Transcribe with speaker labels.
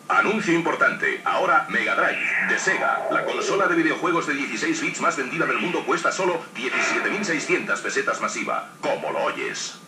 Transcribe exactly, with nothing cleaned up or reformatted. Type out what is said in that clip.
Speaker 1: Anuncio importante. Ahora Mega Drive de Sega. La consola de videojuegos de dieciséis bits más vendida del mundo cuesta solo diecisiete mil seiscientas pesetas masiva. ¿Cómo lo oyes?